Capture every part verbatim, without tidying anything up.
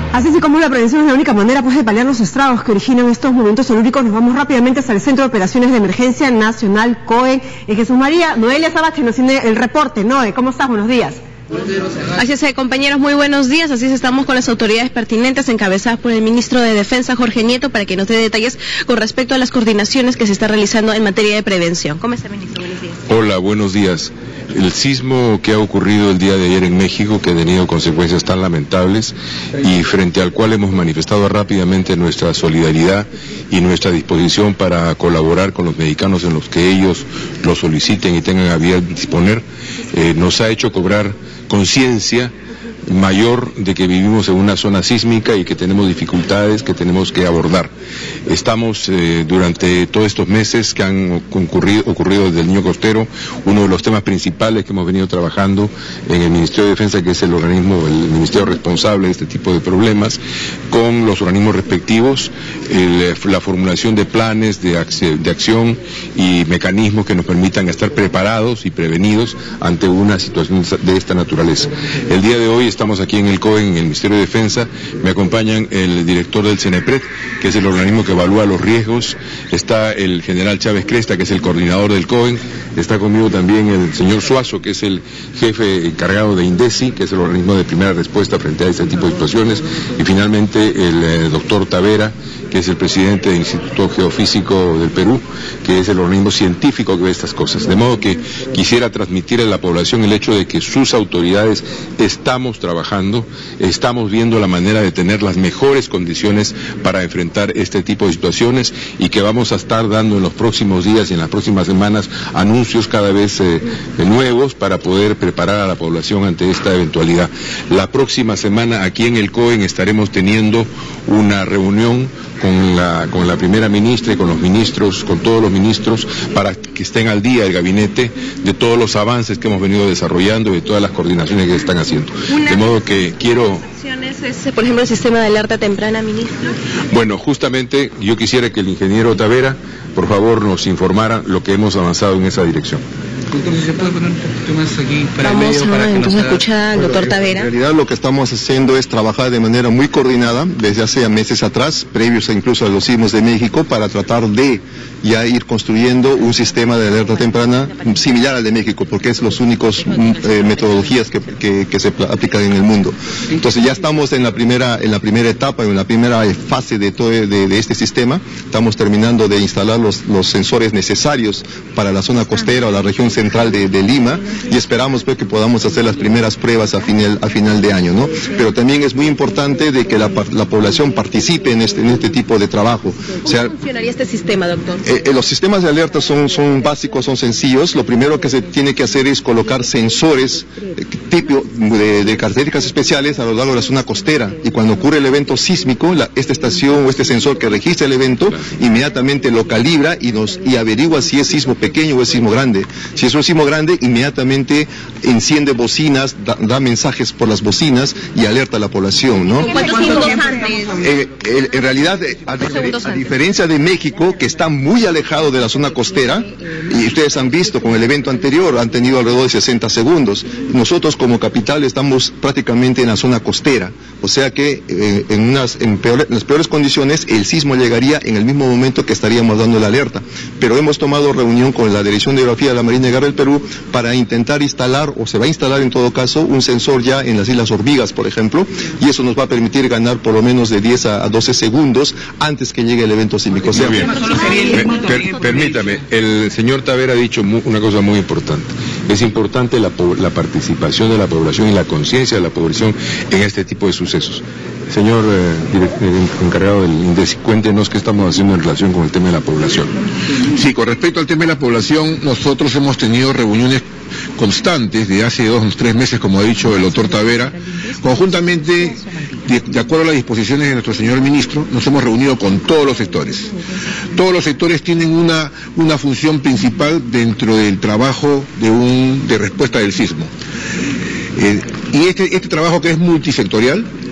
Así es como la prevención es la única manera pues, de paliar los estragos que originan estos momentos telúricos. Nos vamos rápidamente hasta el Centro de Operaciones de Emergencia Nacional COE en Jesús María. Noelia Sabache nos tiene el reporte. Noe, ¿cómo estás? Buenos días. Así es, compañeros, muy buenos días. Así es, estamos con las autoridades pertinentes encabezadas por el ministro de Defensa, Jorge Nieto, para que nos dé detalles con respecto a las coordinaciones que se están realizando en materia de prevención. ¿Cómo está, ministro? Buenos días. Hola, buenos días. El sismo que ha ocurrido el día de ayer en México, que ha tenido consecuencias tan lamentables y frente al cual hemos manifestado rápidamente nuestra solidaridad y nuestra disposición para colaborar con los mexicanos en los que ellos lo soliciten y tengan a bien disponer, eh, nos ha hecho cobrar conciencia mayor de que vivimos en una zona sísmica y que tenemos dificultades que tenemos que abordar. Estamos eh, durante todos estos meses que han ocurrido, ocurrido desde el Niño Costero, uno de los temas principales que hemos venido trabajando en el Ministerio de Defensa, que es el organismo, el ministerio responsable de este tipo de problemas, con los organismos respectivos, el, la formulación de planes de, de acción y mecanismos que nos permitan estar preparados y prevenidos ante una situación de esta naturaleza. El día de hoy estamos aquí en el COE, en el Ministerio de Defensa. Me acompañan el director del CENEPRED, que es el organismo que evalúa los riesgos. Está el general Chávez Cresta, que es el coordinador del COE. Está conmigo también el señor Suazo, que es el jefe encargado de INDECI, que es el organismo de primera respuesta frente a este tipo de situaciones. Y finalmente el eh, doctor Tavera, que es el presidente del Instituto Geofísico del Perú, que es el organismo científico que ve estas cosas. De modo que quisiera transmitir a la población el hecho de que sus autoridades estamos trabajando, estamos viendo la manera de tener las mejores condiciones para enfrentar este tipo de situaciones y que vamos a estar dando en los próximos días y en las próximas semanas anuncios cada vez eh, nuevos para poder preparar a la población ante esta eventualidad. La próxima semana aquí en el COE estaremos teniendo una reunión con la, con la primera ministra y con los ministros, con todos los ministros, para que estén al día el gabinete de todos los avances que hemos venido desarrollando y de todas las coordinaciones que están haciendo. De modo que quiero... Es, por ejemplo, el sistema de alerta temprana, ministro. Bueno, justamente yo quisiera que el ingeniero Tavera, por favor, nos informara lo que hemos avanzado en esa dirección. Doctor, si se puede poner un poquito más aquí para Vamos el medio, a, para que entonces nos escucha al doctor Tavera. En realidad lo que estamos haciendo es trabajar de manera muy coordinada desde hace meses atrás, previos incluso a los sismos de México, para tratar de ya ir construyendo un sistema de alerta temprana similar al de México, porque es los únicos eh, metodologías que, que, que se aplican en el mundo. Entonces ya estamos en la primera en la primera etapa, en la primera fase de todo de, de este sistema. Estamos terminando de instalar los, los sensores necesarios para la zona costera o la región central de, de Lima, y esperamos pues que podamos hacer las primeras pruebas a final a final de año, ¿no? Pero también es muy importante de que la, la población participe en este en este tipo de trabajo. ¿Cómo o sea, funcionaría este sistema, doctor? Eh, eh, los sistemas de alerta son son básicos, son sencillos. Lo primero que se tiene que hacer es colocar sensores eh, tipo de, de características especiales a lo largo de la zona costera, y cuando ocurre el evento sísmico, la, esta estación o este sensor que registra el evento inmediatamente lo calibra y nos y averigua si es sismo pequeño o es sismo grande. Si es un sismo grande, inmediatamente enciende bocinas, da, da mensajes por las bocinas y alerta a la población, ¿no? ¿Cuántos segundos antes? Eh, eh, en realidad, eh, a, a, a diferencia de México, que está muy alejado de la zona costera, y ustedes han visto con el evento anterior, han tenido alrededor de sesenta segundos. Nosotros como capital estamos prácticamente en la zona costera, o sea que eh, en, unas, en, peor, en las peores condiciones el sismo llegaría en el mismo momento que estaríamos dando la alerta. Pero hemos tomado reunión con la Dirección de Geografía de la Marina de Guerra del Perú para intentar instalar, o se va a instalar en todo caso, un sensor ya en las Islas Hormigas, por ejemplo, y eso nos va a permitir ganar por lo menos de diez a doce segundos antes que llegue el evento sísmico. O sea, muy bien. Per, per, permítame, el señor Tavera ha dicho mu, una cosa muy importante. Es importante la, la participación de la población y la conciencia de la población en este tipo de sucesos. Señor eh, direct, eh, encargado del INDECI, cuéntenos qué estamos haciendo en relación con el tema de la población. Sí, con respecto al tema de la población, nosotros hemos tenido reuniones constantes de hace dos o tres meses, como ha dicho el doctor Tavera, conjuntamente, de, de acuerdo a las disposiciones de nuestro señor ministro, nos hemos reunido con todos los sectores. Todos los sectores tienen una, una función principal dentro del trabajo de, un, de respuesta del sismo. Eh, y este, este trabajo, que es multisectorial,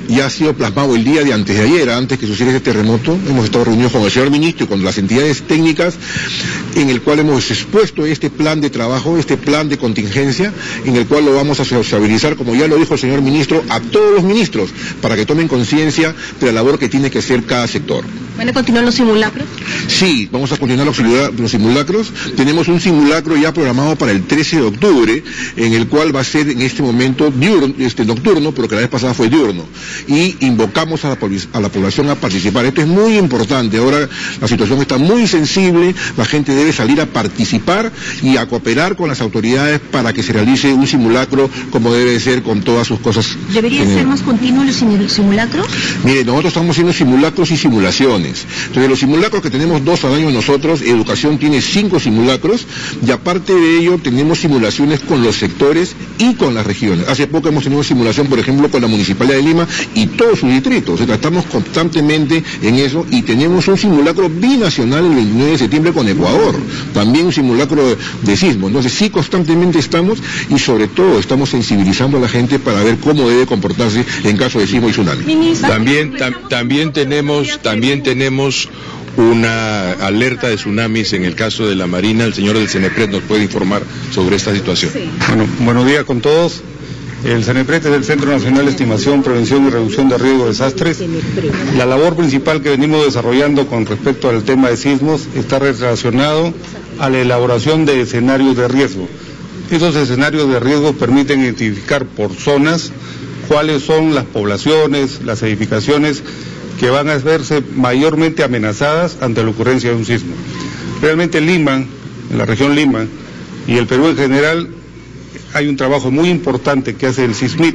ya ha sido plasmado el día de antes de ayer, antes que sucediera este terremoto. Hemos estado reunidos con el señor ministro y con las entidades técnicas, en el cual hemos expuesto este plan de trabajo, este plan de contingencia, en el cual lo vamos a sociabilizar, como ya lo dijo el señor ministro, a todos los ministros, para que tomen conciencia de la labor que tiene que hacer cada sector. ¿Van a continuar los simulacros? Sí, vamos a continuar los, simula los simulacros. Tenemos un simulacro ya programado para el trece de octubre, en el cual va a ser en este momento diurno, este, nocturno, pero que la vez pasada fue diurno. Y invocamos a la, a la población a participar. Esto es muy importante. Ahora la situación está muy sensible, la gente debe salir a participar y a cooperar con las autoridades para que se realice un simulacro como debe ser, con todas sus cosas. ¿Deberían ser más continuos los simulacros? Mire, nosotros estamos haciendo simulacros y simulaciones. Entonces, los simulacros que tenemos dos al año nosotros, Educación tiene cinco simulacros, y aparte de ello tenemos simulaciones con los sectores y con las regiones. Hace poco hemos tenido simulación, por ejemplo, con la Municipalidad de Lima y todos sus distritos. O sea, estamos constantemente en eso, y tenemos un simulacro binacional el veintinueve de septiembre con Ecuador, también un simulacro de, de sismo. Entonces, sí, constantemente estamos, y sobre todo estamos sensibilizando a la gente para ver cómo debe comportarse en caso de sismo y tsunami. También, tam, también tenemos, también tenemos una alerta de tsunamis en el caso de la Marina. El señor del CENEPRED nos puede informar sobre esta situación. Bueno, buenos días con todos. El CENEPRED es el Centro Nacional de Estimación, Prevención y Reducción de Riesgo de Desastres. La labor principal que venimos desarrollando con respecto al tema de sismos está relacionado a la elaboración de escenarios de riesgo. Esos escenarios de riesgo permiten identificar por zonas cuáles son las poblaciones, las edificaciones que van a verse mayormente amenazadas ante la ocurrencia de un sismo. Realmente en Lima, en la región Lima, y el Perú en general, hay un trabajo muy importante que hace el SISMIT.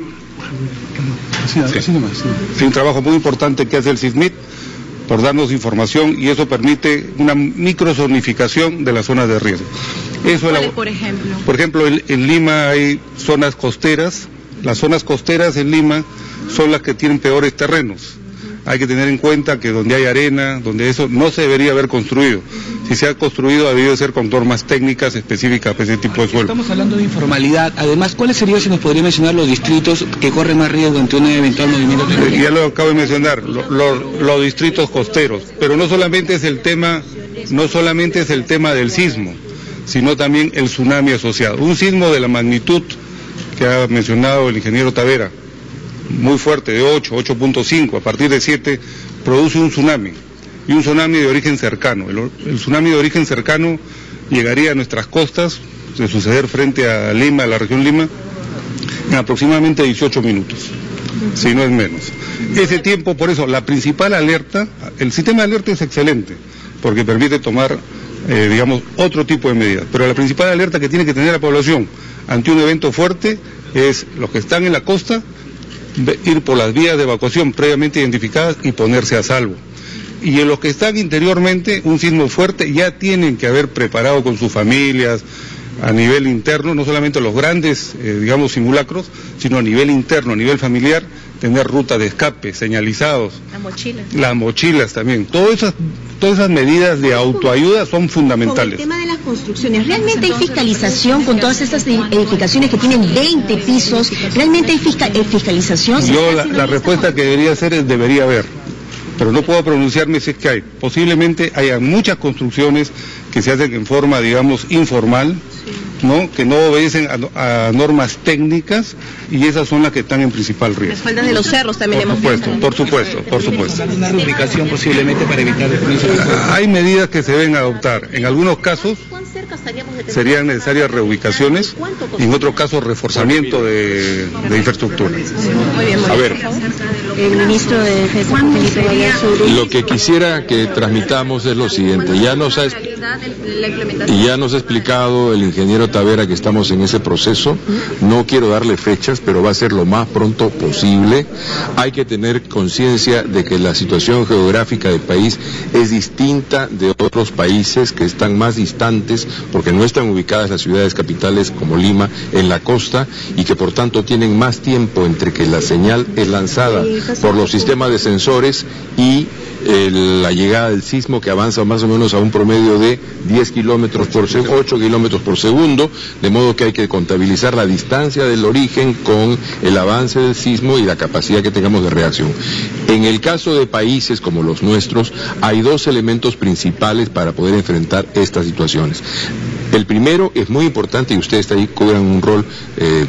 Sí, sí, un trabajo muy importante que hace el SISMIT por darnos información, y eso permite una microzonificación de las zonas de riesgo. Eso ¿Cuál es, por ejemplo? Por ejemplo, en, en Lima hay zonas costeras. Las zonas costeras en Lima son las que tienen peores terrenos. Hay que tener en cuenta que donde hay arena, donde eso no se debería haber construido. Si se ha construido, ha debido ser con normas técnicas específicas para ese tipo de suelo. Estamos hablando de informalidad. Además, ¿cuáles serían, si nos podría mencionar, los distritos que corren más riesgo ante un eventual movimiento terrorista? Ya lo acabo de mencionar, los lo, lo distritos costeros. Pero no solamente es el tema, no solamente es el tema del sismo, sino también el tsunami asociado. Un sismo de la magnitud que ha mencionado el ingeniero Tavera, muy fuerte, de ocho, ocho punto cinco, a partir de siete, produce un tsunami, y un tsunami de origen cercano. El, el tsunami de origen cercano llegaría a nuestras costas, de suceder frente a Lima, a la región Lima, en aproximadamente dieciocho minutos, si no es menos. Ese tiempo, por eso, la principal alerta, el sistema de alerta es excelente, porque permite tomar, eh, digamos, otro tipo de medidas, pero la principal alerta que tiene que tener la población ante un evento fuerte es los que están en la costa, ir por las vías de evacuación previamente identificadas y ponerse a salvo. Y en los que están interiormente, un sismo fuerte, ya tienen que haber preparado con sus familias, a nivel interno, no solamente los grandes, eh, digamos, simulacros, sino a nivel interno, a nivel familiar, tener rutas de escape, señalizados. Las mochilas. Las mochilas también. Todas esas, todas esas medidas de autoayuda son fundamentales. Con el tema de las construcciones, ¿realmente hay fiscalización con todas estas edificaciones que tienen veinte pisos? ¿Realmente hay fiscal, fiscalización? Yo la, la respuesta que debería hacer es debería haber, pero no puedo pronunciarme si es que hay. Posiblemente haya muchas construcciones que se hacen en forma, digamos, informal, ¿no? Que no obedecen a, a normas técnicas, y esas son las que están en principal riesgo. Las faldas de los cerros también por hemos supuesto, visto. por supuesto, por supuesto. Una rubricación posiblemente para evitar el comienzo de la... Hay medidas que se deben adoptar. En algunos casos serían necesarias reubicaciones, y en otros casos reforzamiento de, de infraestructura. Muy bien, muy A bien. ver, El ministro de Defensa, Felipe Vallarzo. lo que quisiera que transmitamos es lo siguiente. Ya nos ha, y ya nos ha explicado el ingeniero Tavera que estamos en ese proceso. No quiero darle fechas, pero va a ser lo más pronto posible. Hay que tener conciencia de que la situación geográfica del país es distinta de otros países que están más distantes, porque no están ubicadas las ciudades capitales como Lima en la costa, y que por tanto tienen más tiempo entre que la señal es lanzada por los sistemas de sensores y el, la llegada del sismo, que avanza más o menos a un promedio de de diez kilómetros por segundo, ocho kilómetros por segundo, de modo que hay que contabilizar la distancia del origen con el avance del sismo y la capacidad que tengamos de reacción. En el caso de países como los nuestros, hay dos elementos principales para poder enfrentar estas situaciones. El primero es muy importante, y ustedes ahí cobran un rol eh,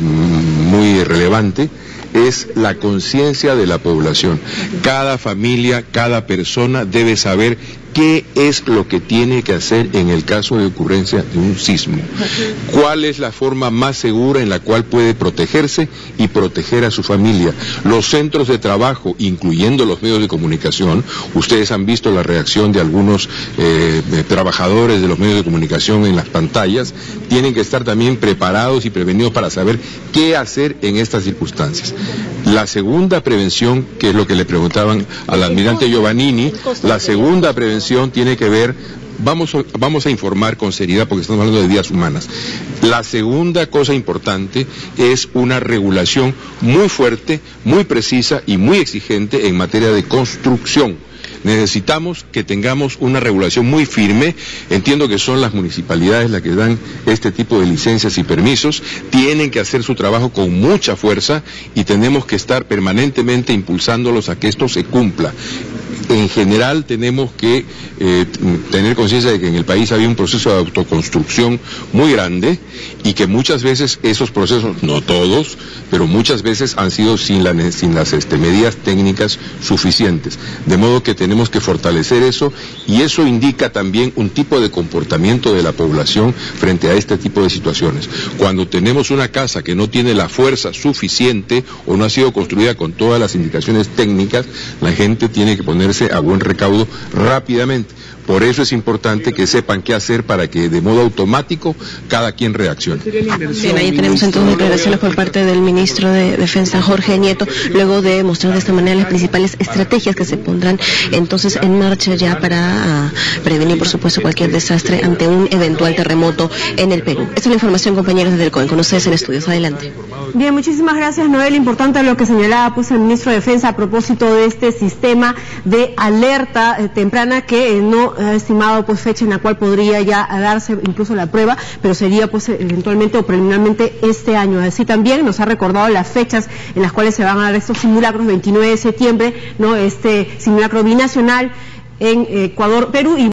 muy relevante, es la conciencia de la población. Cada familia, cada persona debe saber qué es lo que tiene que hacer en el caso de ocurrencia de un sismo. ¿Cuál es la forma más segura en la cual puede protegerse y proteger a su familia? Los centros de trabajo, incluyendo los medios de comunicación, ustedes han visto la reacción de algunos eh, trabajadores de los medios de comunicación en las pantallas, tienen que estar también preparados y prevenidos para saber qué hacer en estas circunstancias. La segunda prevención, que es lo que le preguntaban al almirante Giovannini, la segunda prevención tiene que ver, vamos a, vamos a informar con seriedad porque estamos hablando de vidas humanas. La segunda cosa importante es una regulación muy fuerte, muy precisa y muy exigente en materia de construcción. Necesitamos que tengamos una regulación muy firme. Entiendo que son las municipalidades las que dan este tipo de licencias y permisos. Tienen que hacer su trabajo con mucha fuerza y tenemos que estar permanentemente impulsándolos a que esto se cumpla. En general tenemos que eh, tener conciencia de que en el país había un proceso de autoconstrucción muy grande y que muchas veces esos procesos, no todos, pero muchas veces han sido sin, la, sin las este, medidas técnicas suficientes. De modo que tenemos que fortalecer eso, y eso indica también un tipo de comportamiento de la población frente a este tipo de situaciones. Cuando tenemos una casa que no tiene la fuerza suficiente o no ha sido construida con todas las indicaciones técnicas, la gente tiene que ponerse a buen recaudo rápidamente. Por eso es importante que sepan qué hacer para que de modo automático cada quien reaccione. Bien, ahí tenemos entonces declaraciones por parte del ministro de Defensa, Jorge Nieto, luego de mostrar de esta manera las principales estrategias que se pondrán entonces en marcha ya para uh, prevenir, por supuesto, cualquier desastre ante un eventual terremoto en el Perú. Esta es la información, compañeros, desde el COEN. Con ustedes en estudios. Adelante. Bien, muchísimas gracias, Noel. Importante lo que señalaba pues el ministro de Defensa a propósito de este sistema de alerta eh, temprana que eh, no ha estimado pues fecha en la cual podría ya darse incluso la prueba, pero sería pues eventualmente o preliminarmente este año. Así también nos ha recordado las fechas en las cuales se van a dar estos simulacros, veintinueve de septiembre, no este simulacro binacional en Ecuador, Perú y